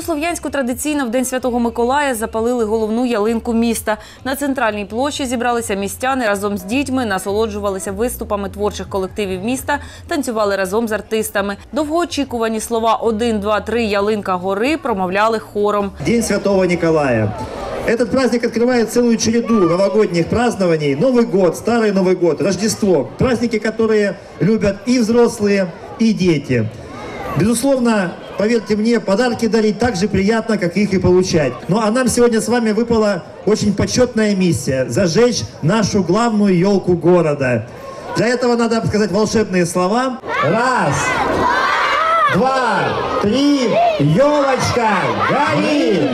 Слов'янську традиційно в День Святого Миколая запалили головну ялинку міста. На центральній площі зібралися містяни разом з дітьми, насолоджувалися виступами творчих колективів міста, танцювали разом з артистами. Довгоочікувані слова «1, 2, 3, ялинка гори» промовляли хором. День Святого Николая. Этот праздник открывает целую череду новогодних празднований. Новый год, Старый Новый год, Рождество. Праздники, которые любят и взрослые, и дети. Безусловно, поверьте мне, подарки дарить так же приятно, как их и получать. Ну а нам сегодня с вами выпала очень почетная миссия – зажечь нашу главную елку города. Для этого надо сказать волшебные слова. Раз, два, три, елочка, гори!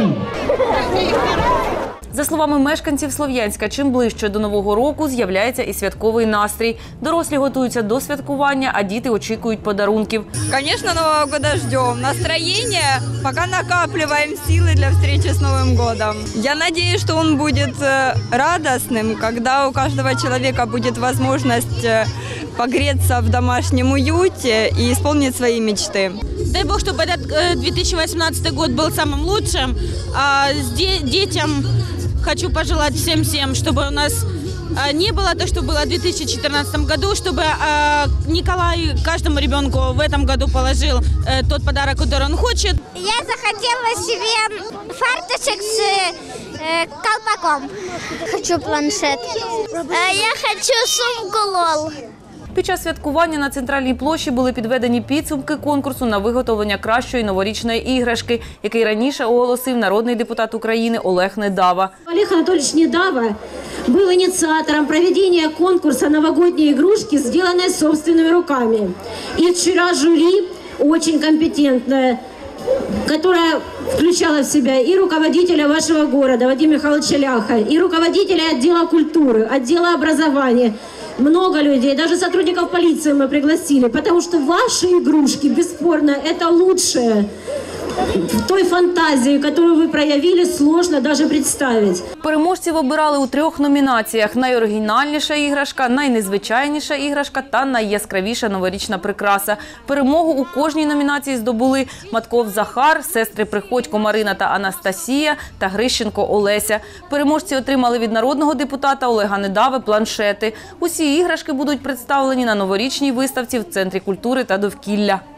За словами мешканців Слов'янська, чим ближче до Нового року з'являється і святковий настрій. Дорослі готуються до святкування, а діти очікують подарунків. Конечно, Нового года ждем. Настроение, пока накапливаем силы для встречи с Новым годом. Я надеюсь, что он будет радостным, когда у каждого человека будет возможность погреться в домашнем уюте и исполнить свои мечты. Дай Бог, чтобы этот 2018 год был самым лучшим. А детям хочу пожелать всем, чтобы у нас не было то, что было в 2014 году, чтобы Николай каждому ребенку в этом году положил тот подарок, который он хочет. Я захотела себе фарточек с колпаком. Хочу планшет. Я хочу сумку «Лол». Під час святкування на центральній площі були підведені підсумки конкурсу на виготовлення кращої новорічної іграшки, який раніше оголосив народний депутат України Олег Недава. Олег Анатольевич Недава был инициатором проведения конкурса «Новогодние игрушки», сделанные собственными руками. И вчера жюри очень компетентное, которая включала в себя и руководителя вашего города Вадима Михайловича Ляха, и руководителя отдела культуры, отдела образования. Много людей, даже сотрудников полиции мы пригласили, потому что ваши игрушки, бесспорно, это лучшее. Той фантазії, яку ви проявили, сложно навіть представити. Переможців обирали у 3 номінаціях – найоригінальніша іграшка, найнезвичайніша іграшка та найяскравіша новорічна прикраса. Перемогу у кожній номінації здобули Матков Захар, сестри Приходько Марина та Анастасія та Грищенко Олеся. Переможці отримали від народного депутата Олега Недави планшети. Усі іграшки будуть представлені на новорічній виставці в Центрі культури та довкілля.